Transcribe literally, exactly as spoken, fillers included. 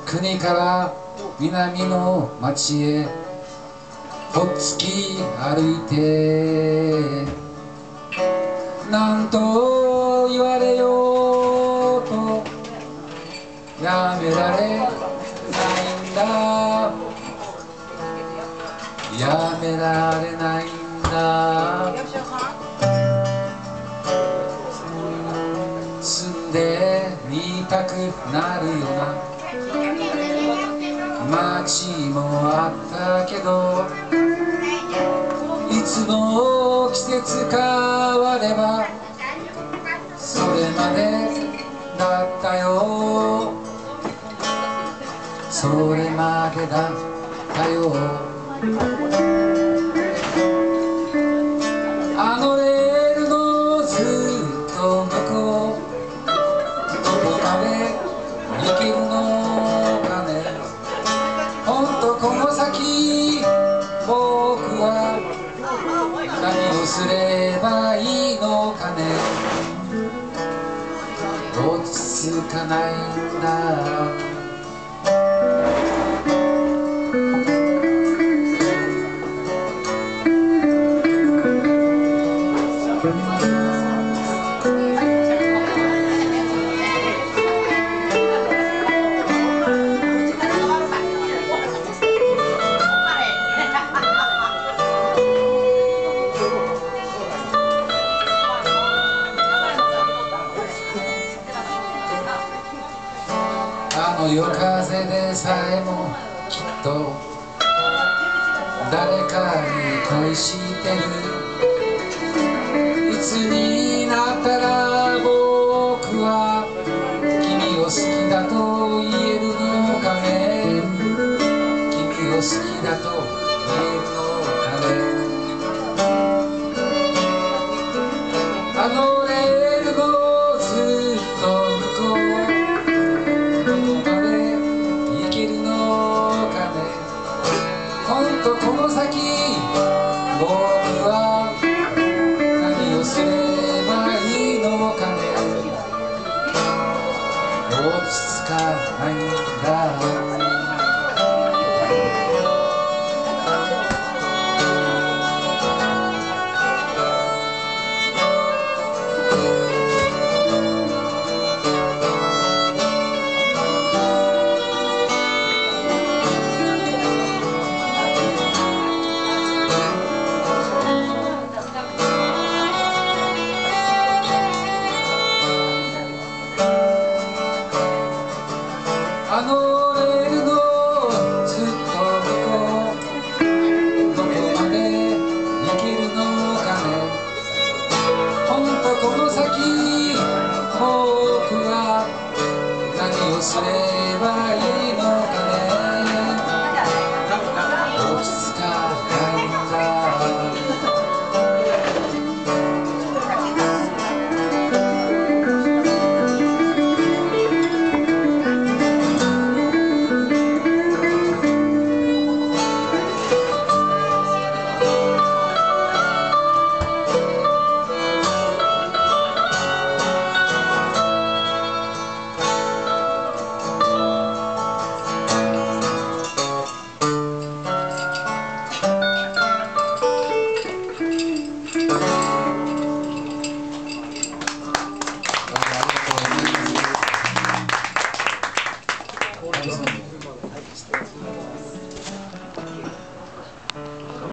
国から南の町へほっつき歩いて、なんと言われようとやめられないんだ、やめられないんだ。住んでみたくなるような街もあったけど、いつの季節変わればそれまでだったよ、それまでだったよ。あのレールのずっと向こう、どこまで行けるのかね。ほんとこの先僕は何をすればいいのかね。落ち着かないんだ。あの夜風でさえもきっと誰かに恋してる。いつになったら僕は君を好きだと言えるのかね。君を好きだと言えるのかね。あのレールのずっと向こう、どこまで行けるのかね。ほんとこの先僕は何をすればいいのかね。落ち着かないんだ。あのレールのずっと向こう、どこまで行けるのかね。ほんとこの先僕は何をすればいいのかね。落ち着かないんだ。ありがとうございます。